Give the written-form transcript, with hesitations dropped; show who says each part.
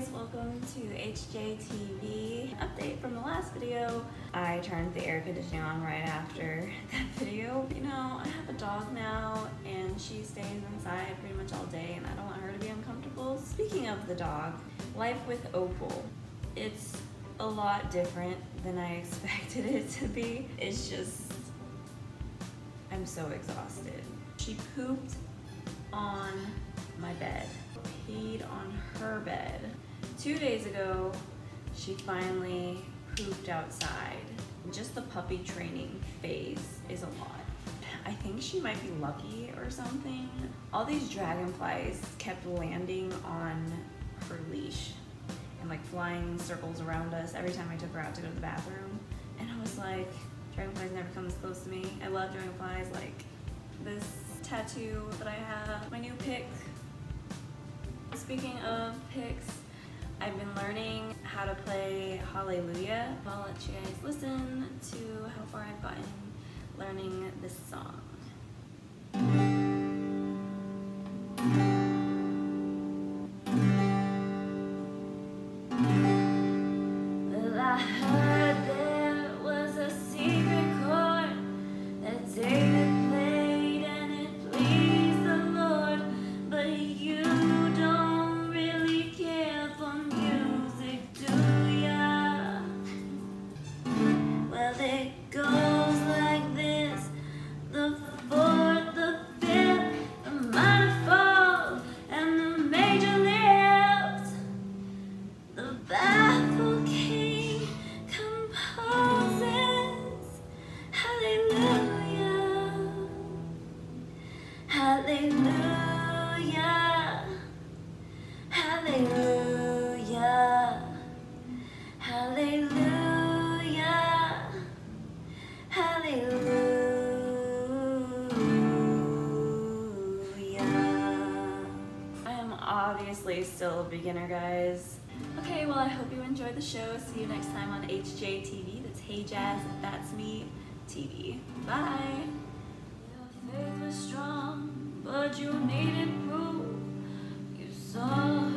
Speaker 1: guys, welcome to HJTV. Update from the last video. I turned the air conditioning on right after that video. You know, I have a dog now and she stays inside pretty much all day and I don't want her to be uncomfortable. Speaking of the dog, life with Opal. It's a lot different than I expected it to be. It's just, I'm so exhausted. She pooped on my bed, peed on her bed. 2 days ago, she finally pooped outside. Just the puppy training phase is a lot. I think she might be lucky or something. All these dragonflies kept landing on her leash and like flying circles around us every time I took her out to go to the bathroom. And I was like, dragonflies never come this close to me. I love dragonflies. Like this tattoo that I have, my new pick. Speaking of picks, I've been learning how to play Hallelujah. I'll let you guys listen to how far I've gotten learning this song. Well, I heard there was a secret chord that David played and it pleased the Lord, but you don't really care for music, do ya? Well, it goes like this: the fourth, the fifth, the minor fall, and the major lifts. The baffled king composes hallelujah, hallelujah, hallelujah, hallelujah, hallelujah. I am obviously still a beginner, guys. Okay, well, I hope you enjoyed the show. See you next time on HJTV. That's Hey Jazz, That's Me TV. Bye. Your faith was strong, but you needed proof. You saw